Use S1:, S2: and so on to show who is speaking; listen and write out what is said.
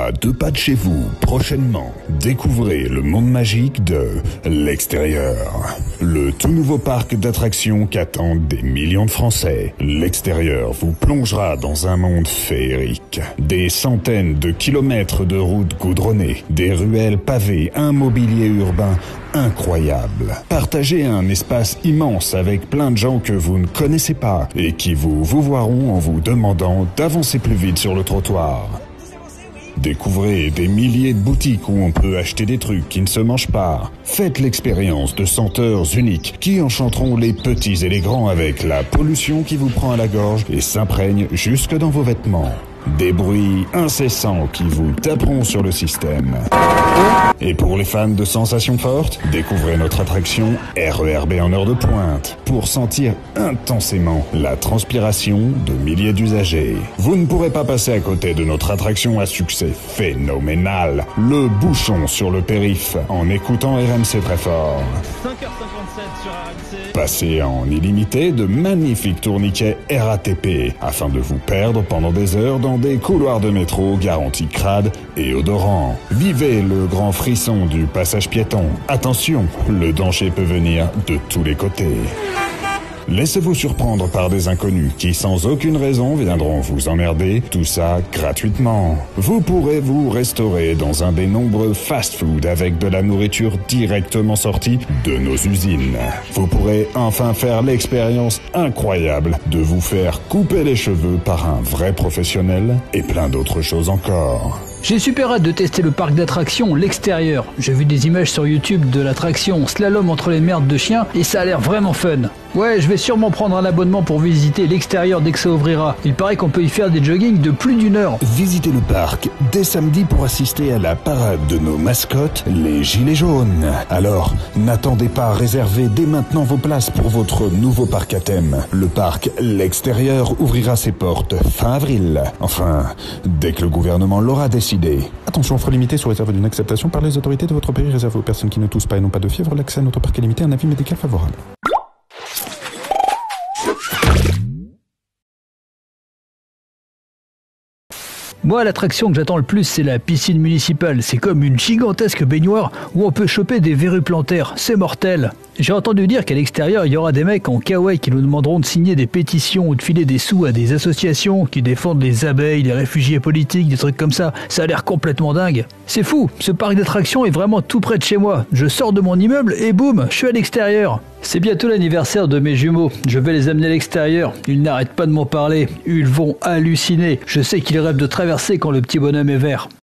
S1: À deux pas de chez vous, prochainement, découvrez le monde magique de l'extérieur. Le tout nouveau parc d'attractions qu'attendent des millions de Français. L'extérieur vous plongera dans un monde féerique. Des centaines de kilomètres de routes goudronnées, des ruelles pavées, un mobilier urbain incroyable. Partagez un espace immense avec plein de gens que vous ne connaissez pas et qui vous voiront en vous demandant d'avancer plus vite sur le trottoir. Découvrez des milliers de boutiques où on peut acheter des trucs qui ne se mangent pas. Faites l'expérience de senteurs uniques qui enchanteront les petits et les grands avec la pollution qui vous prend à la gorge et s'imprègne jusque dans vos vêtements. Des bruits incessants qui vous taperont sur le système. Et pour les fans de sensations fortes, découvrez notre attraction RERB en heure de pointe pour sentir intensément la transpiration de milliers d'usagers. Vous ne pourrez pas passer à côté de notre attraction à succès phénoménal, le bouchon sur le périph', en écoutant RMC très fort.
S2: 5h57 sur RMC.
S1: Passez en illimité de magnifiques tourniquets RATP afin de vous perdre pendant des heures dans des couloirs de métro garantis crades et odorants. Vivez le grand frisson du passage piéton. Attention, le danger peut venir de tous les côtés. Laissez-vous surprendre par des inconnus qui, sans aucune raison, viendront vous emmerder, tout ça gratuitement. Vous pourrez vous restaurer dans un des nombreux fast-food avec de la nourriture directement sortie de nos usines. Vous pourrez enfin faire l'expérience incroyable de vous faire couper les cheveux par un vrai professionnel et plein d'autres choses encore.
S3: J'ai super hâte de tester le parc d'attractions, l'extérieur. J'ai vu des images sur YouTube de l'attraction slalom entre les merdes de chiens et ça a l'air vraiment fun. Ouais, je vais sûrement prendre un abonnement pour visiter l'extérieur dès que ça ouvrira. Il paraît qu'on peut y faire des joggings de plus d'1 heure.
S1: Visitez le parc dès samedi pour assister à la parade de nos mascottes, les Gilets jaunes. Alors, n'attendez pas à réserver dès maintenant vos places pour votre nouveau parc à thème. Le parc L'Extérieur ouvrira ses portes fin avril. Enfin, dès que le gouvernement l'aura décidé.
S4: Attention, offre limitée sous réserve d'une acceptation par les autorités de votre pays réservé aux personnes qui ne toussent pas et n'ont pas de fièvre. L'accès à notre parc est limité à un avis médical favorable.
S3: Moi, l'attraction que j'attends le plus, c'est la piscine municipale. C'est comme une gigantesque baignoire où on peut choper des verrues plantaires. C'est mortel. J'ai entendu dire qu'à l'extérieur, il y aura des mecs en kawaii qui nous demanderont de signer des pétitions ou de filer des sous à des associations qui défendent les abeilles, les réfugiés politiques, des trucs comme ça. Ça a l'air complètement dingue. C'est fou, ce parc d'attractions est vraiment tout près de chez moi. Je sors de mon immeuble et boum, je suis à l'extérieur. C'est bientôt l'anniversaire de mes jumeaux. Je vais les amener à l'extérieur. Ils n'arrêtent pas de m'en parler. Ils vont halluciner. Je sais qu'ils rêvent de traverser quand le petit bonhomme est vert.